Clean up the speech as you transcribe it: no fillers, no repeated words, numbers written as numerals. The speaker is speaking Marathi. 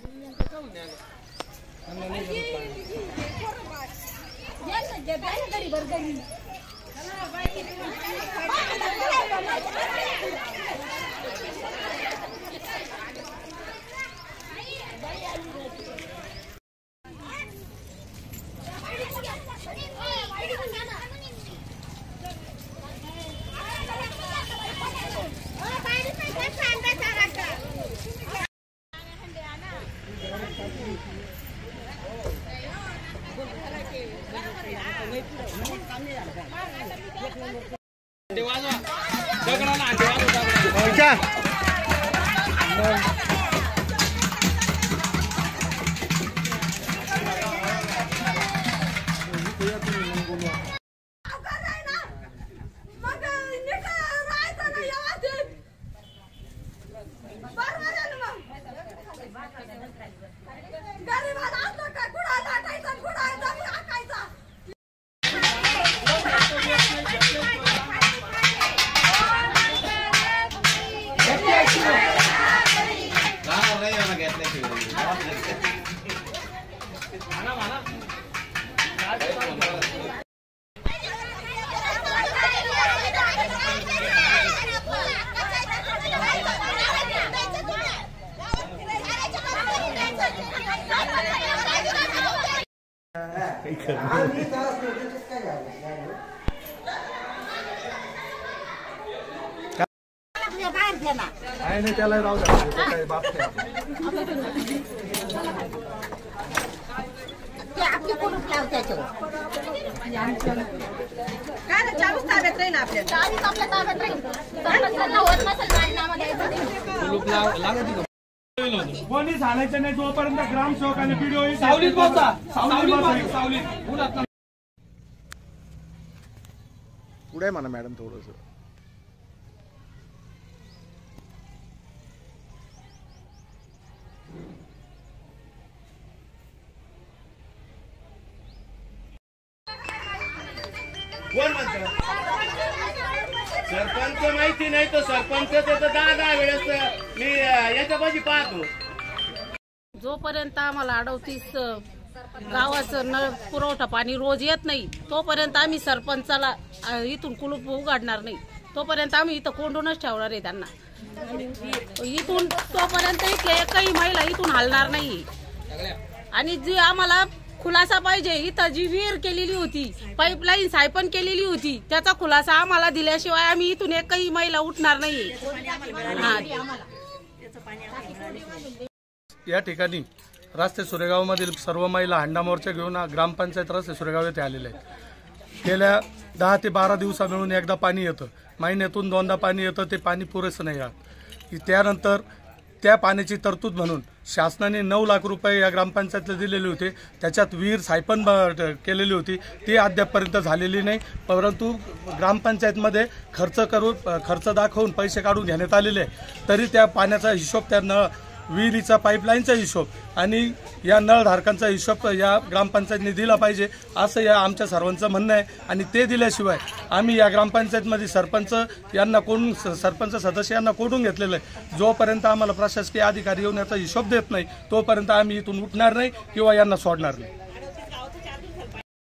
त्याला राहू द्या बाप कोणी झालायचं नाही जोपर्यंत ग्रामसेवक आणि व्हिडिओ सावलीत पुढे म्हणा मॅडम थोडस कोण म्हणतो सरपंच माहिती नाही तर सरपंच तर 10 वेळेस मी याच्यापाशी पाहतो. जोपर्यंत आम्हाला 38 गावाचं नळ पुरवठा पाणी रोज येत नाही तोपर्यंत आम्ही सरपंचाला इथून कुलूप उघडणार नाही. तोपर्यंत आम्ही इथं कोंडूनच ठेवणार आहे त्यांना. इथून तोपर्यंत इथले एकही महिला इथून हलणार नाही. आणि जी आम्हाला खुलासा पाहिजे, इथं जी विहीर केलेली होती, पाईपलाईन सायपन केलेली होती, त्याचा खुलासा आम्हाला दिल्याशिवाय आम्ही इथून एकही महिला उठणार नाही. या ठिकाणी रास्ते सुरेगावमधील सर्व महिला हंडा मोर्चा घेऊन ग्रामपंचायत रास्ते सुरेगाव येथे आलेले आहेत. गेल्या 10 ते 12 दिवसा मिळून एकदा पाणी येतं, महिन्यातून 2दा पाणी येतं. ते पाणी पुरेसं नाही राहत. त्यानंतर त्या पाण्याची तरतूद म्हणून शासनाने 9 लाख रुपये या ग्रामपंचायतला दिलेले होते. त्याच्यात विहीर सायपन केलेली होती, ती अद्यापपर्यंत झालेली नाही. परंतु ग्रामपंचायतमध्ये खर्च दाखवून पैसे काढून घेण्यात आलेले आहे. तरी त्या पाण्याचा हिशोब, त्या विहिरीचा पाईपलाईनचा हिशोब आणि या नळधारकांचा हिशोब या ग्रामपंचायतने दिला पाहिजे असं या आमच्या सर्वांचं म्हणणं आहे. आणि ते दिल्याशिवाय आम्ही या ग्रामपंचायतमध्ये सरपंच सदस्य यांना कोंडून घेतलेलं आहे. जोपर्यंत आम्हाला प्रशासकीय अधिकारी येऊन याचा हिशोब देत नाही तोपर्यंत आम्ही इथून उठणार नाही किंवा यांना सोडणार नाही.